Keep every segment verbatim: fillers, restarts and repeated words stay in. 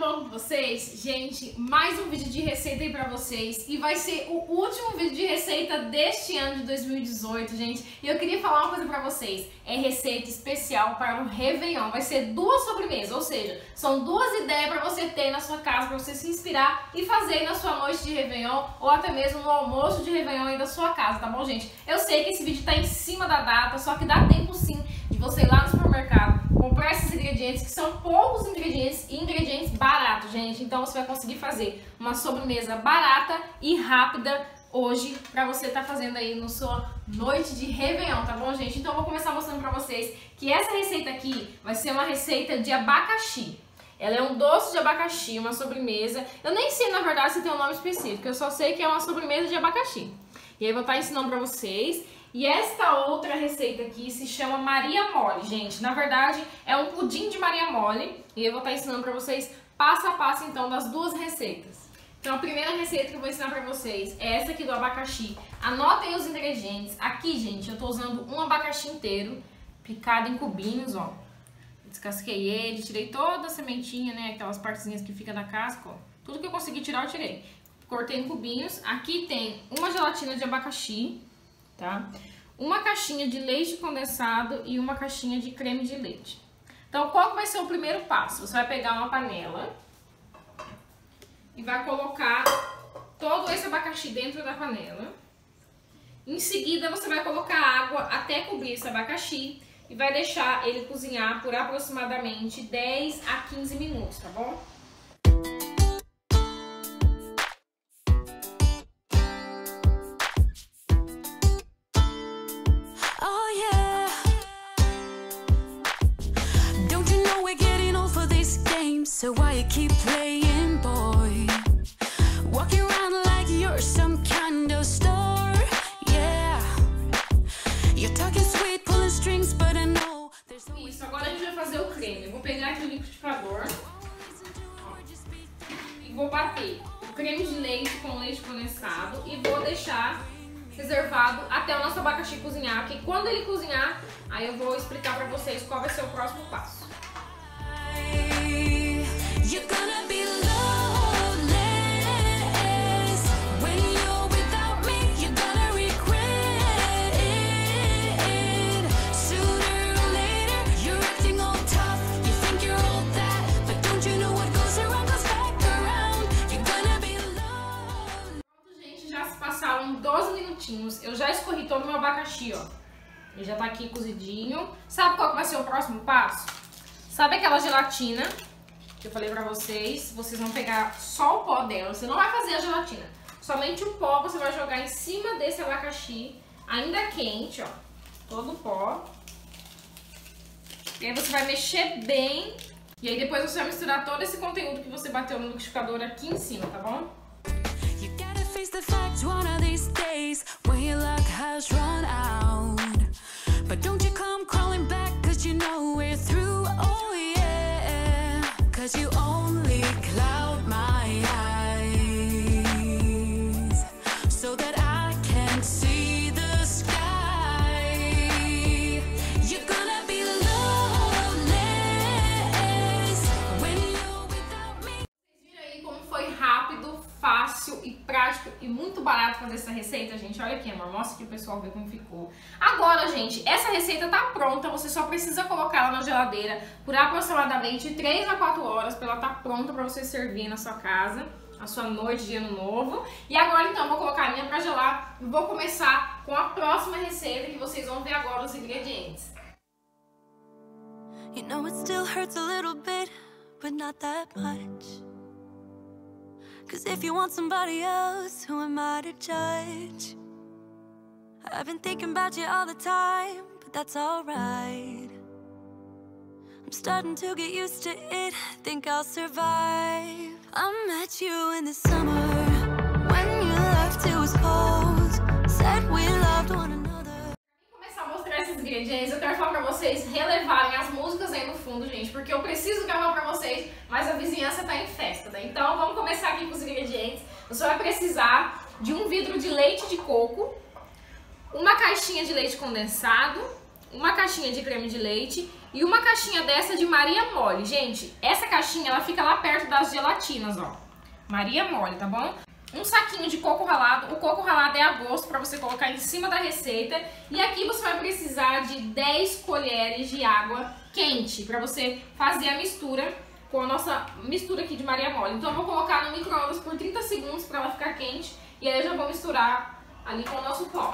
bom com vocês? Gente, mais um vídeo de receita aí pra vocês. E vai ser o último vídeo de receita deste ano de dois mil e dezoito, gente. E eu queria falar uma coisa pra vocês. É receita especial para o Réveillon. Vai ser duas sobremesas, ou seja, são duas ideias pra você ter na sua casa, pra você se inspirar e fazer na sua noite de Réveillon ou até mesmo no almoço de Réveillon aí da sua casa, tá bom, gente? Eu sei que esse vídeo tá em cima da data, só que dá tempo sim de você ir lá no supermercado, comprar esses ingredientes, que são poucos ingredientes e ingredientes baratos, gente. Então você vai conseguir fazer uma sobremesa barata e rápida hoje pra você estar tá fazendo aí na sua noite de Réveillon, tá bom, gente? Então eu vou começar mostrando pra vocês que essa receita aqui vai ser uma receita de abacaxi. Ela é um doce de abacaxi, uma sobremesa. Eu nem sei, na verdade, se tem um nome específico. Eu só sei que é uma sobremesa de abacaxi. E aí eu vou estar ensinando pra vocês. E esta outra receita aqui se chama Maria Mole, gente. Na verdade, é um pudim de Maria Mole. E eu vou estar ensinando pra vocês passo a passo, então, das duas receitas. Então, a primeira receita que eu vou ensinar pra vocês é essa aqui do abacaxi. Anotem os ingredientes. Aqui, gente, eu tô usando um abacaxi inteiro, picado em cubinhos, ó. Descasquei ele, tirei toda a sementinha, né, aquelas partezinhas que fica da casca, ó. Tudo que eu consegui tirar, eu tirei. Cortei em cubinhos. Aqui tem uma gelatina de abacaxi, tá? Uma caixinha de leite condensado e uma caixinha de creme de leite. Então, qual que vai ser o primeiro passo? Você vai pegar uma panela e vai colocar todo esse abacaxi dentro da panela. Em seguida, você vai colocar água até cobrir esse abacaxi e vai deixar ele cozinhar por aproximadamente dez a quinze minutos, tá bom? So why you keep playing, boy? Walking around like you're some kind of star, yeah. You're talking sweet, pulling strings, but I know there's no... Isso, agora a gente vai fazer o creme. Eu vou pegar aqui o liquidificador, ó, e vou bater o creme de leite com leite condensado e vou deixar reservado até o nosso abacaxi cozinhar, que quando ele cozinhar, aí eu vou explicar pra vocês qual vai ser o próximo passo. You're gonna be lonely when you're without me. You're gonna regret it sooner or later. You're acting all tough. You think you're all that, but don't you know what goes around goes back around? You're gonna be lonely. Pronto, gente, já se passaram doze minutinhos. Eu já escorri todo o meu abacaxi, ó. Ele já tá aqui cozidinho. Sabe qual que vai ser o próximo passo? Sabe aquela gelatina que eu falei pra vocês? Vocês vão pegar só o pó dela, você não vai fazer a gelatina. Somente o pó você vai jogar em cima desse abacaxi, ainda quente, ó. Todo o pó. E aí você vai mexer bem. E aí depois você vai misturar todo esse conteúdo que você bateu no liquidificador aqui em cima, tá bom? You gotta face the facts one of these days when your luck has run out. But don't you come crawling back, cause you know we're through, oh yeah. Cause you only cloud my eyes so that I can see the sky. You're gonna be lonely when you're without me. Vocês viram aí como foi rápido, fácil e prático e muito barato fazer essa receita, gente? Olha aqui, amor, mostra aqui o pessoal ver como ficou. Agora, gente, essa receita tá pronta, você só precisa colocar ela na geladeira por aproximadamente três a quatro horas para ela tá pronta para você servir na sua casa, a sua noite de ano novo. E agora, então, eu vou colocar a minha pra gelar e vou começar com a próxima receita que vocês vão ver agora os ingredientes. You know it still hurts a little bit, but not that much. Cause if you want somebody else, who am I to judge? I've been thinking about you all the time, but that's alright. I'm starting to get used to it, think I'll survive. I met you in the summer, when you left it was cold. Said we loved one another. Pra começar a mostrar esses ingredientes, eu quero falar pra vocês relevarem as músicas aí no fundo, gente, porque eu preciso gravar pra vocês, mas a vizinhança tá em festa, né? Então vamos começar aqui com os ingredientes. Você vai precisar de um vidro de leite de coco, uma caixinha de leite condensado, uma caixinha de creme de leite E uma caixinha dessa de Maria Mole. Gente, essa caixinha ela fica lá perto das gelatinas, ó. Maria Mole, tá bom? Um saquinho de coco ralado. O coco ralado é a gosto para você colocar em cima da receita. E aqui você vai precisar de dez colheres de água quente para você fazer a mistura com a nossa mistura aqui de Maria Mole. Então eu vou colocar no micro-ondas por trinta segundos para ela ficar quente. E aí eu já vou misturar ali com o nosso pó.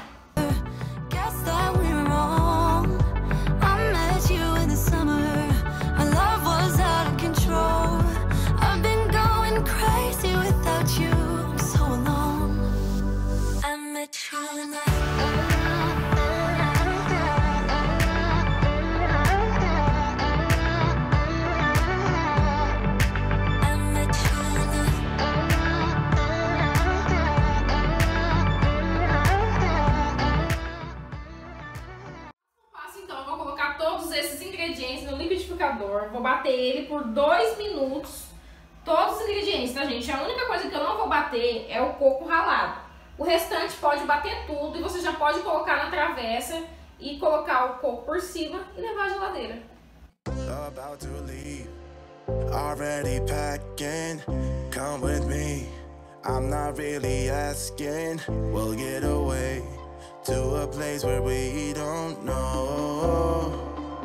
No liquidificador, vou bater ele por dois minutos, todos os ingredientes, tá, gente? A única coisa que eu não vou bater é o coco ralado. O restante pode bater tudo e você já pode colocar na travessa e colocar o coco por cima e levar à geladeira. About to leave, already packing, come with me, I'm not really asking, we'll get away to a place where we don't know.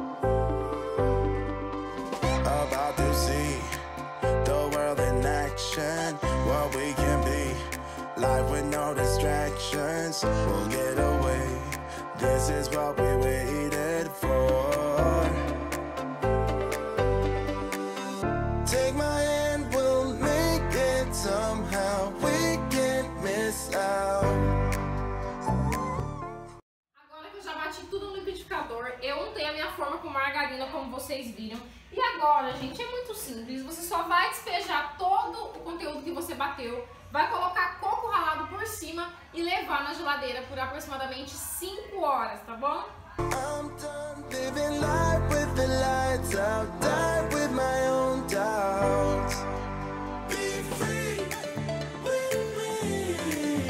About to see the world in action, what we can be, life with no distractions, we'll get away, this is what we waited for. Take my hand, we'll make it somehow, we can't miss out. Agora que eu já bati tudo no liquidificador, eu untei a minha forma com margarina, como vocês viram. E agora, gente, é muito simples, você só vai despejar todo o conteúdo que você bateu, vai colocar coco ralado por cima e levar na geladeira por aproximadamente cinco horas, tá bom? I'm done living life with the lights out, die with my own doubts. Be free with me.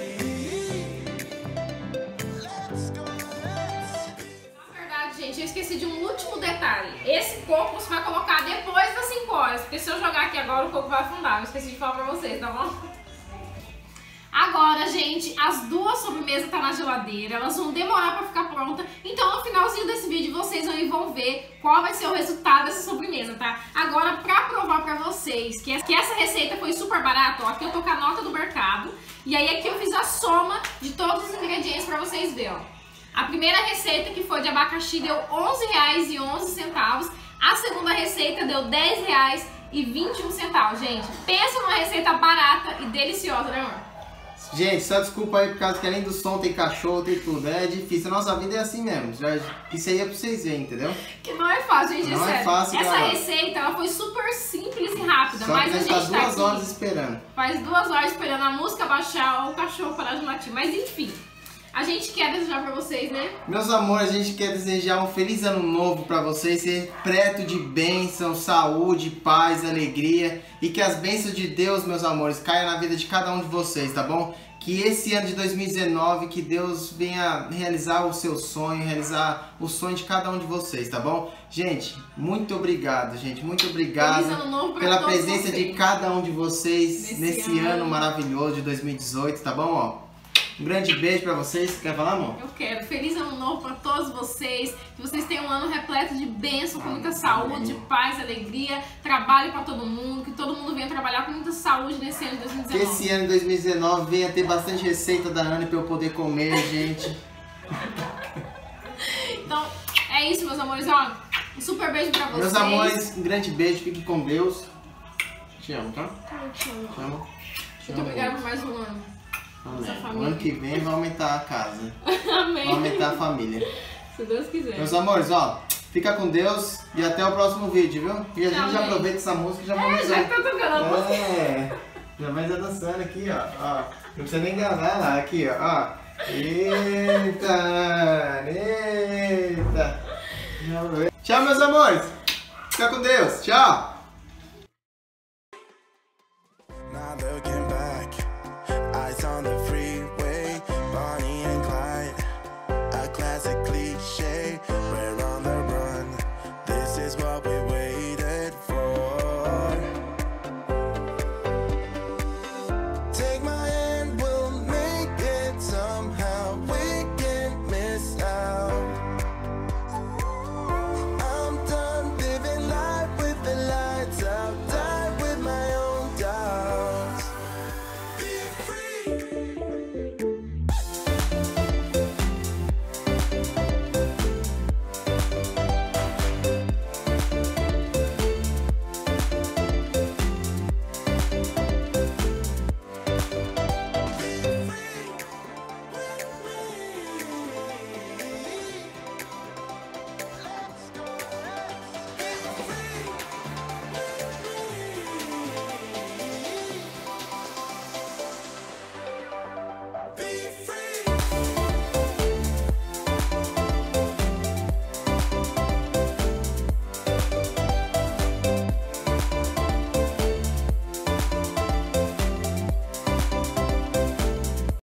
Let's go, let's... Na verdade, gente, eu esqueci de um último detalhe. Esse coco você vai colocar depois das cinco horas, porque se eu jogar aqui agora o coco vai afundar. Eu esqueci de falar pra vocês, tá bom? Agora, gente, as duas sobremesas tá na geladeira, elas vão demorar pra ficar pronta. Então, no finalzinho desse vídeo, vocês aí vão ver qual vai ser o resultado dessa sobremesa, tá? Agora, pra provar pra vocês que essa receita foi super barata, ó, aqui eu tô com a nota do mercado. E aí aqui eu fiz a soma de todos os ingredientes pra vocês verem, ó. A primeira receita, que foi de abacaxi, deu onze reais e onze centavos. A segunda receita deu dez reais e vinte e um centavos, gente. Pensa numa receita barata e deliciosa, né, amor? Gente, só desculpa aí por causa que além do som tem cachorro, tem tudo. É difícil, a nossa vida é assim mesmo. Já, isso aí é pra vocês verem, entendeu? Que não é fácil, gente, não é sério. Fácil, Essa galera. receita, ela foi super simples e rápida, só mas a gente tá duas aqui, horas esperando. Faz duas horas esperando a música baixar ou o cachorro parar de latir. Mas enfim, a gente quer desejar pra vocês, né? Meus amores, a gente quer desejar um feliz ano novo pra vocês, repleto de bênção, saúde, paz, alegria, e que as bênçãos de Deus, meus amores, caiam na vida de cada um de vocês, tá bom? Que esse ano de dois mil e dezenove, que Deus venha realizar o seu sonho, realizar o sonho de cada um de vocês, tá bom? Gente, muito obrigado, gente, muito obrigado Feliz ano novo pra pela todos presença vocês. de cada um de vocês Nesse nesse ano. ano. maravilhoso de dois mil e dezoito, tá bom? Ó, um grande beijo pra vocês. Quer falar, amor? Eu quero. Feliz ano novo pra todos vocês. Que vocês tenham um ano repleto de bênção, com muita saúde, paz, alegria, trabalho pra todo mundo. Que todo mundo venha trabalhar com muita saúde nesse ano de dois mil e Que dezenove. esse ano de dois mil e dezenove venha ter bastante receita da Ana pra eu poder comer, gente. Então, é isso, meus amores. Ó, um super beijo pra vocês. Meus amores, um grande beijo. Fiquem com Deus. Te amo, tá? Eu te amo. Te amo. Te Muito amo. obrigada por mais um ano. Amém. O ano que vem vai aumentar a casa. Amém. Vai aumentar a família. Se Deus quiser. Meus amores, ó, fica com Deus e até o próximo vídeo, viu? E a gente Amém. já aproveita essa música e já É, vamos já que tá tocando a música. É, já vai já dançando aqui, ó, ó. Não precisa nem enganar lá, aqui, ó, ó. Eita, eita. Tchau, meus amores. Fica com Deus. Tchau.